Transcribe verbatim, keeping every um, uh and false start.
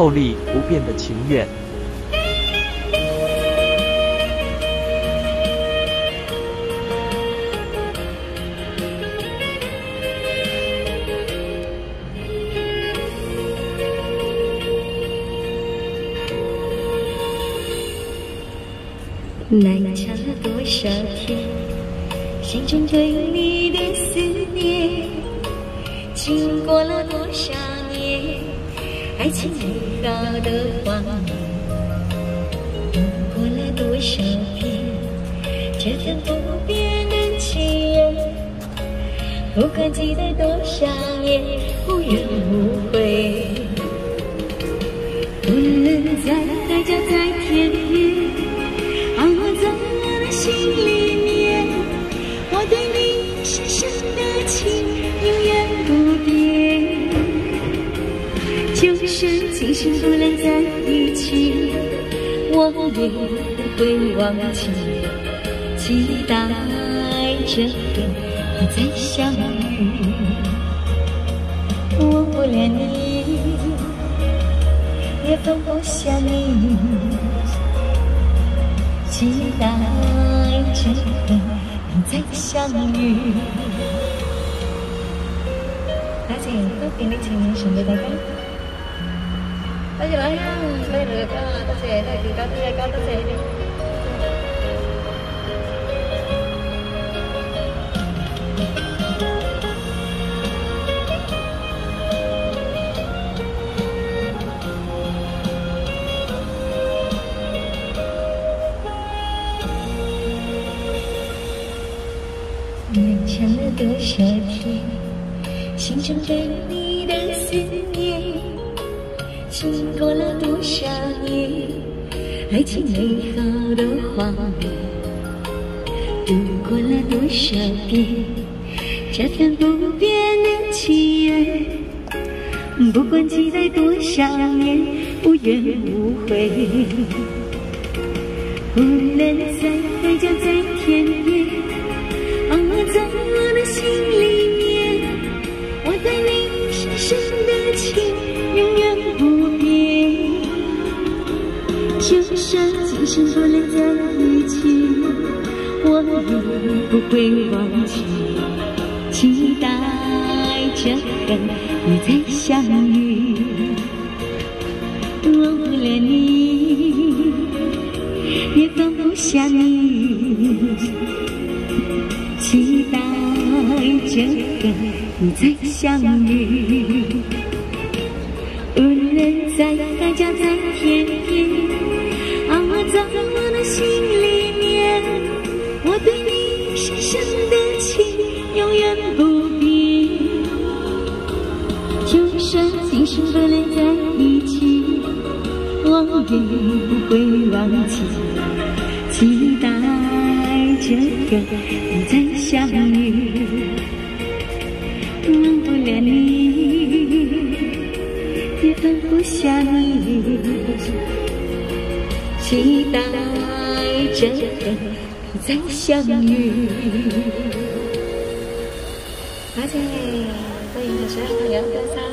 厚力不变的情愿。 漫长了多少天，心中对你的思念，经过了多少年，爱情美好的画面，度过了多少遍，这份不变的情缘，不管记得多少年，无怨无悔。无论在海角在天边，啊，在我的心里面，我对你深深的情永远不变。就算今生不能在一起，我也不会忘记，期待着跟你再相遇。忘不了你，也放不下你，期待着跟你再相遇。多謝多變的情緣送俾大家。多謝老鄉，多謝大家，多謝多謝大家，多謝大家，多謝你哋。漫长了多少天，心中对你的思念，经过了多少年，爱情美好的画面，度过了多少遍，这份不变的情缘，不管期待多少年，无怨无悔。无论在海角在天边，啊，在我的心里面，我对你深深的情永远不变。就算今生不能在一起，我也不会忘记，期待着跟你再相遇。忘不了你，也放不下你，期待着跟你再相遇。无论在海角在天边，啊，在我的心里面，我对你深深的情永远不变。就算今生不能在一起，我也不会忘记，期待着跟你再相遇。忘不了你，也放不下你，期待着跟你再相遇。多謝歡迎所有朋友嘅收